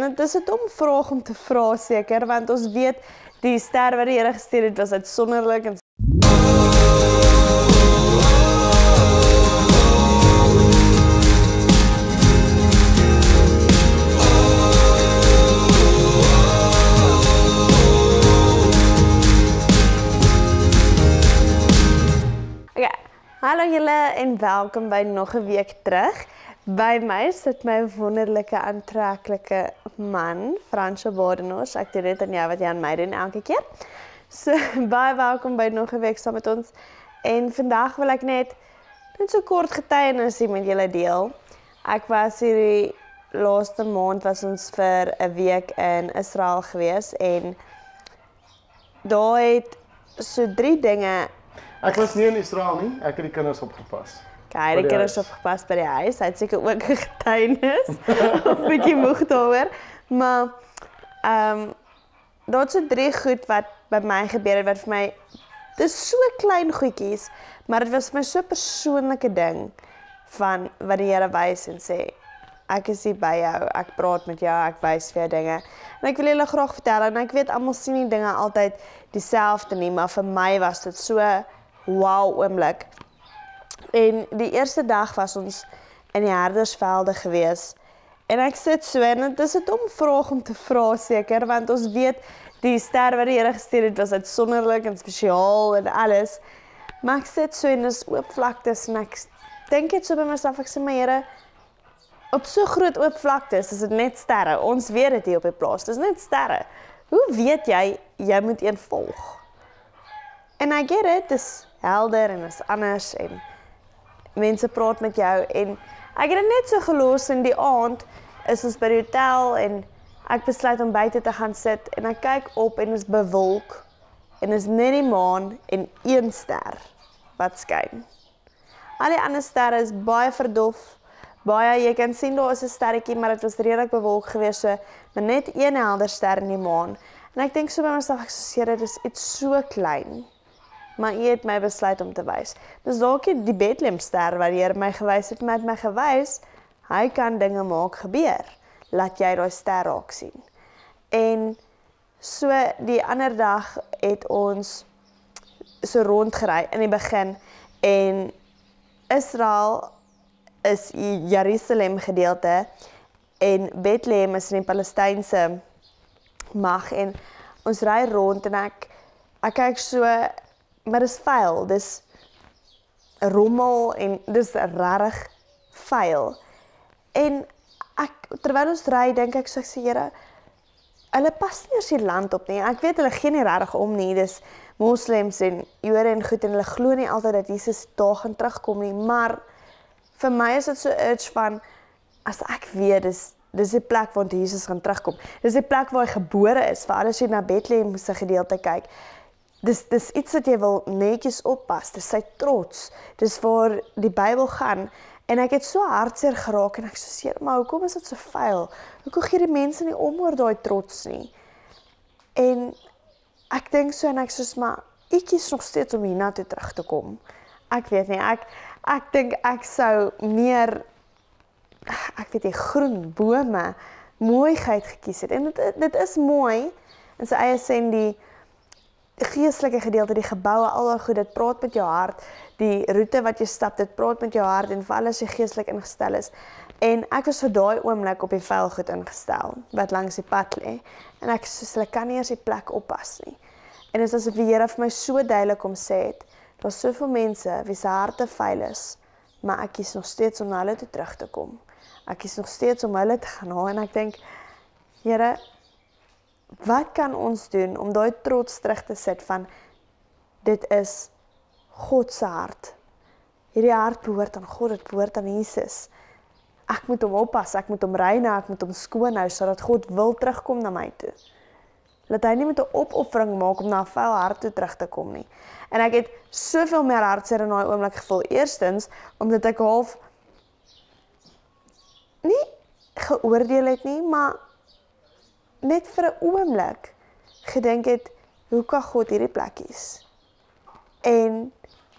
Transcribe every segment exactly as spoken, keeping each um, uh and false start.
En dit is 'n dom vraag om te vra seker, want ons weet die ster wat die Here gestuur het was uitsonderlik en Okay. Hallo julle en welkom by nog 'n week terug. By my sit my wonderlike aantreklike man, Fransjo Badenhorst. Ek doen dit aan jou wat jy aan my doen elke keer. So baie welkom by nog 'n week saam met ons. En vandag wil ek net net so kort getuienis met julle deel. Ek was hierdie laaste maand was ons vir 'n week in Israel gewees en daar het so drie dinge. Ek was nie in Israel nie, ek het die kinders opgepas. Okay, die kinders opgepas by die huis. Hy het seker ook 'n getuienis. Of 'n bietjie moeg daaroor. Maar ehm um, daar's so drie goed wat by my gebeur het wat vir my dis so klein goedjies, maar dit was vir my so 'n persoonlike ding van wat die Here wys en sê ek is hier by jou, ek praat met jou, ek wys vir jou dinge. En ek wil julle graag vertel en ek weet almal sien die dinge altyd dieselfde nie, maar vir my was dit so wow oomblik. En die eerste dag was ons in die herdersvelde gewees. En ek sit so en dit is 'n dom vraag om te vra seker, want ons weet die ster wat die Here gestuur het was uitsonderlik en spesiaal en alles. Maar ek sit so en dis oop vlaktes en ek dink net so by myself, ek sê my Here, op so groot oop vlaktes is dit net sterre. Ons weet dit hier op die plaas, dis net sterre. Hoe weet jy jy moet een volg? En I get it, dis helder en is anders en mense praat met jou en ek het dit net so gelos in die aand is ons by die hotel en ek besluit om buite te gaan sit en ek kyk op en is bewolk en is net die maan en een ster wat skyn. Al die ander sterre is baie verdof, baie, jy kan sien daar is 'n sterretjie, maar dit was redelik bewolk geweest, so maar net een helder ster in die maan. En ek dink so by myself, ek sê Here, dis iets so klein. Maar U het my besluit om te wys. Dis dalk die Bethlehem-ster wat die Here my gewys het, maar het my gewys, hy kan dinge maak gebeur. Laat jy daai ster raak sien. En so die ander dag het ons so rondgery in die begin en Israel is Jerusalem gedeelte en Bethlehem is in die Palestynse mag en ons ry rond en ek ek kyk so, maar dis vuil, dis rommel en dis regtig vuil. En ek terwyl ons ry dink ek so ek sê Here, hulle pas nie eers die land op nie. Ek weet hulle gee nie regtig om nie, dis moslems en Jode en goed en hulle glo nie altyd dat Jesus daar gaan terugkom nie, maar vir my is dit so urge van as ek weet dis dis die plek waar Jesus gaan terugkom. Dis die plek waar hy gebore is, vir alles jy na Bethlehem se gedeelte kyk. Dis dis iets wat jy wil netjies oppas, dis sy trots. Dis waar die Bybel gaan en ek het so hartseer geraak en ek sê seer, maar hoekom is dit so vuil? Hoekom gee die mense nie om oor daai trots nie? En ek dink so en ek sê maar ek kies nog steeds om hiernatoe terug te kom. Ek weet nie, ek ek dink ek sou meer ek weet nie, groen bome, mooiheid gekies het. En dit dit is mooi in sy eie sin die geestelike gedeelte, die geboue, al daai goed, dit praat met jou hart, die roete wat jy stap, dit praat met jou hart en vir alles jy geestelik ingestel is. En ek was vir daai oomblik op die vuil goed ingestel, wat langs die pad lê. En ek soos hulle kan nie eers die plek oppas nie. En dit is asof die Here vir my so duidelik om sê het, daar's soveel mense wie se harte vuil is, maar ek kies nog steeds om na hulle toe terug te kom. Ek kies nog steeds om hulle te gaan haal en ek dink, Here, wat kan ons doen om daai trots terug te sit van dit is God se hart. Hierdie hart behoort aan God, dit behoort aan Jesus. Ek moet hom oppas, ek moet hom reinig, ek moet hom skoon hou sodat God wil terugkom na my toe. Laat hy nie met 'n opoffering maak om na 'n vuil hart toe terug te kom nie. En ek het soveel meer hartseer in daai oomblik gevoel. Eerstens omdat ek half nie geoordeel het nie, maar net vir 'n oomblik gedink het, hoe kan God hierdie plek kies? En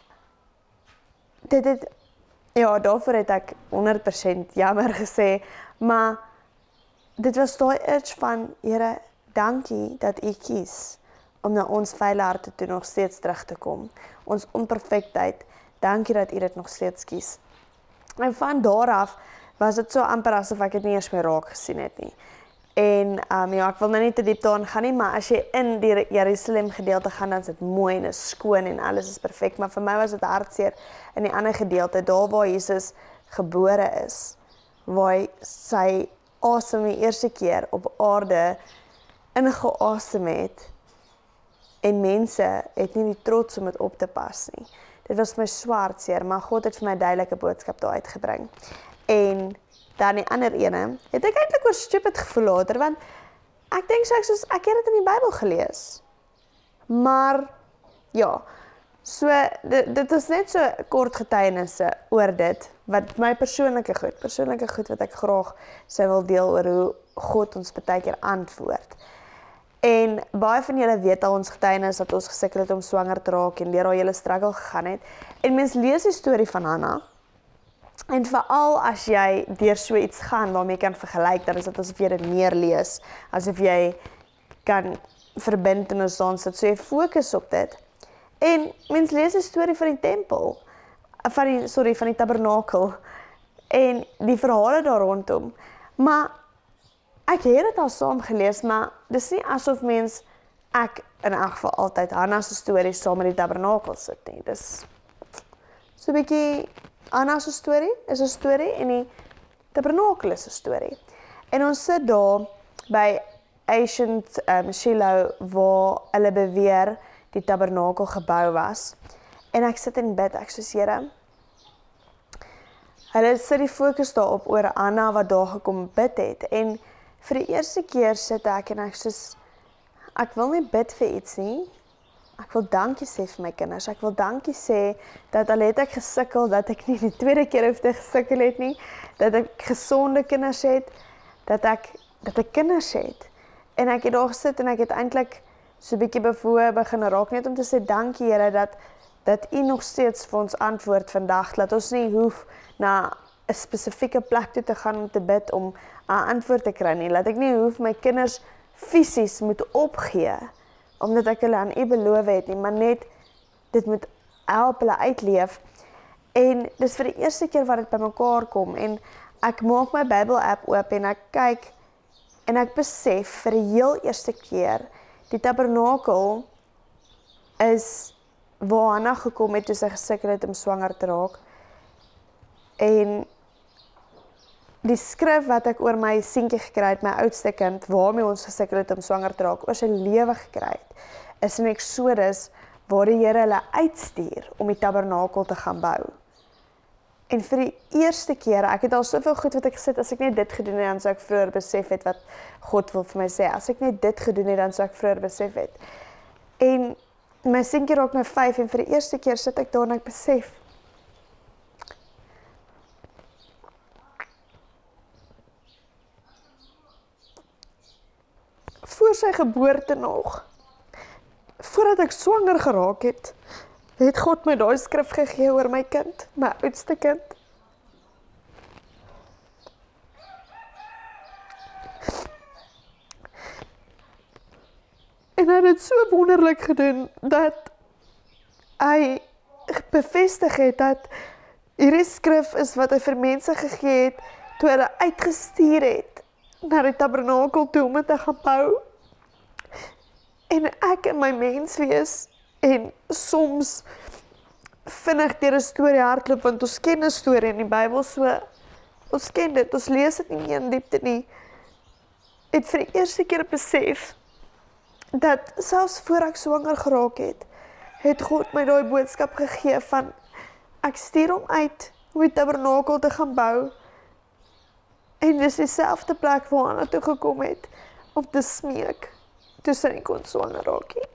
dit het, ja, daarvoor het ek honderd persent jammer gesê, maar dit was daai urge van, Here, dankie dat U kies om na ons vuile harte toe nog steeds terug te kom. Ons onperfektheid, dankie dat U dit nog steeds kies. En van daar af was dit so amper asof ek dit nie eers meer raak gesien het nie. En um, ja, ek wil nou nie te diep daarin gaan nie, maar as jy in die Jerusalem gedeelte gaan, dan is dit mooi en is skoon en alles is perfek, maar vir my was dit hartseer in die ander gedeelte, daar waar Jesus gebore is, waar hy sy asem die eerste keer op aarde ingeasem het, en mense het nie die trots om dit op te pas nie. Dit was my swaartseer, maar God het vir my duidelike boodskap daar uitgebring. En dan die ander ene, het ek eintlik oor stupid gevoel later, want ek dink so ek soos, ek het dit in die Bybel gelees. Maar, ja, so, dit, dit is net so kort getuienisse oor dit, wat my persoonlike goed, persoonlike goed wat ek graag sou wil deel oor hoe God ons baie keer antwoord. En baie van julle weet al ons getuienis dat ons gesukkel het om swanger te raak en deur haar hele struggle gegaan het. En mens lees die storie van Hanna, en veral as jy deur so iets gaan waarmee jy kan vergelyk, dan is dit asof jy dit meer lees, asof jy kan verbind en ons dan sit, so jy fokus op dit. En mens lees die storie van die tempel, van die, sorry, van die tabernakel, en die verhale daar rondom, maar ek het dit al saam gelees, maar dis nie asof mens, ek in elk geval altyd Hanna se storie saam met die tabernakel sit nie, dis so 'n bietjie Hanna se storie is 'n storie en die tabernakel is 'n storie. En ons sit daar by Ancient um, Shiloh waar hulle beweer die tabernakel gebou was. En ek sit en bid, ek soos Here, hulle sit die fokus daarop oor Anna wat daar gekom bid het. En vir die eerste keer sit ek en ek soos, ek wil nie bid vir iets nie, ek wil dankie sê vir my kinders, ek wil dankie sê dat al het ek gesukkel, dat ek nie die tweede keer hoef te gesukkel het nie, dat ek gesonde kinders het, dat ek, dat ek kinders het. En ek het daar gesit en ek het eintlik so 'n bietjie bevoe begin raak, net om te sê dankie Here, dat, dat U nog steeds vir ons antwoord vandag, dat ons nie hoef na 'n spesifieke plek toe te gaan om te bid om 'n antwoord te kry nie, dat ek nie hoef my kinders fisies moet opgee, omdat ek hulle aan U beloof het nie, maar net dit moet help hulle uitleef. En dis vir die eerste keer wat dit bymekaar kom, en ek maak my Bybel app oop en ek kyk, en ek besef vir die heel eerste keer, die tabernakel is waar Hanna gekom het toe sy gesukkel het om swanger te raak. En die skrif wat ek oor my seentjie gekry het, my oudste kind, waarmee ons gesukkel het om swanger te raak, oor sy lewe gekry het, is in Exodus waar die Here hulle uitstuur om die tabernakel te gaan bou. En vir die eerste keer, ek het al soveel goed wat ek gesit, as ek net dit gedoen het, dan sou ek vroeër besef het wat God wil vir my sê. As ek net dit gedoen het, dan sou ek vroeër besef het. En my seentjie raak nou vyf, en vir die eerste keer sit ek daar en ek besef, voor sy geboorte nog, voordat ek swanger geraak het, het God my daai skrif gegee oor my kind, my oudste kind. En hy het dit so wonderlik gedoen, dat hy bevestig het, dat hierdie skrif is wat hy vir mense gegee het, toe hulle uitgestuur het, na die tabernakel toe om het te gaan bou. En ek in my mens wees, en soms vinnig deur 'n storie hardloop, want ons ken 'n storie in die Bybel, so ons ken dit, ons lees dit nie meer in diepte nie, het vir die eerste keer besef, dat selfs voor ek swanger geraak het, het God my daai boodskap gegee van, ek stuur hom uit om die tabernakel te gaan bou, en dis dieselfde plek waar Hanna toe gekom het, om te smeek, toe sy nie kon swanger raak nie.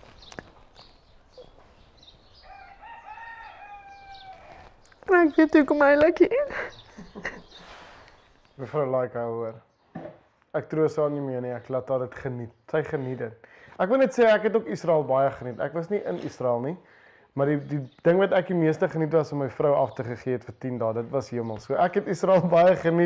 En ek weet hoe kom eintlik hier. Mevrou like haar hoor. Ek troos haar nie meer nie, ek laat haar dit geniet. Sy geniet dit. Ek wil net sê, ek het ook Israel baie geniet. Ek was nie in Israel nie, maar die, die ding wat ek die meeste geniet was om my vrou af te gegee het vir tien dae, dit was hemel. So ek het Israel baie geniet,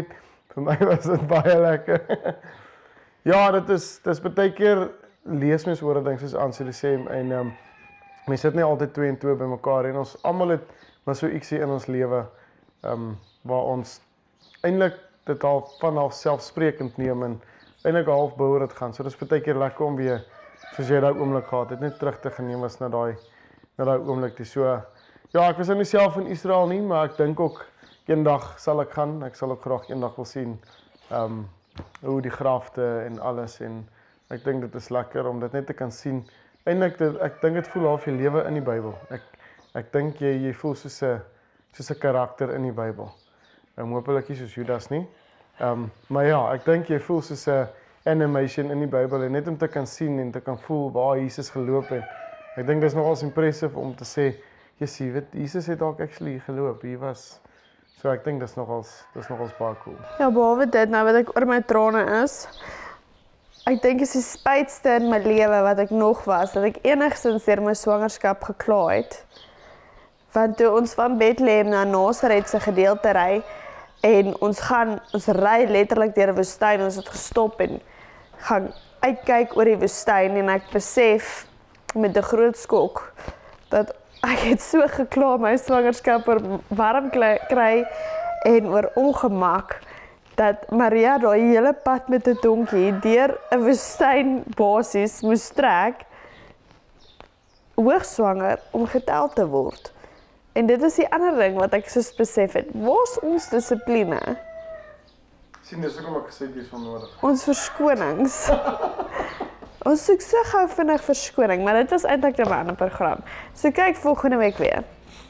vir my was dit baie lekker. Ja, dit is dis baie keer lees mens oor 'n ding soos Anseli sê en ehm um, mens sit nie altyd twee en twee bymekaar en ons almal het maar so ietsie in ons lewe ehm um, waar ons eintlik dit al van selfsprekend neem en eintlik half behoor dit gaan. So dis baie keer lekker om weer soos jy daai oomblik gehad het, net terug te geneem was na daai na daai oomblik toe. So ja, ek was nou nie self in Israel nie, maar ek dink ook eendag sal ek gaan. Ek sal ook graag eendag wil sien ehm um, hoe die grafte en alles en ek dink dit is lekker om dit net te kan sien. Eintlik ek dink dit voel half jy lewe in die Bybel. Ek ek dink jy jy voel soos 'n soos 'n karakter in die Bybel. Ek hopelik nie soos Judas nie. Ehm um, maar ja, ek dink jy voel soos 'n animation in die Bybel en net om te kan sien en te kan voel waar Jesus geloop het. Ek dink dit is nogals impressive om te sê, jy sien, weet Jesus het dalk actually geloop. Hier was so ek dink dis nogals dis nogals baie cool. Ja, behalwe dit nou wat ek oor my trane is. Ek dink is die spytste in my lewe wat ek nog was, dat ek enigstens deur my swangerskap gekla het. Want toe ons van Bethlehem na Nasaret se gedeelte ry en ons gaan ons ry letterlik deur 'n woestyn, ons het gestop en gaan uitkyk oor die woestyn en ek besef met 'n groot skok dat ek het so gekla my swangerskap oor warm kry en oor ongemak dat Maria daai hele pad met 'n donkie deur 'n woestyn basies moes trek hoogswanger om getel te word. En dit is die ander ding wat ek so besef het. Waar's ons dissipline? Sien, dis hoekom ek gesê dis onnodig. Ons verskonings. Ons soek so gou vinnig verskoning, maar dit was eintlik 'n ander program. So kyk volgende week weer.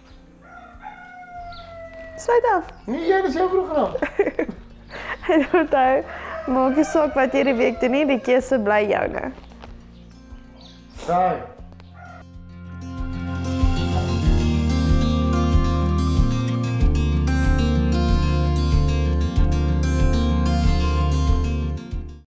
Sluit af. Nee, jy dis jou program. En onthou, maak nie saak wat jy die week doen nie, die keuse bly joune. Saai.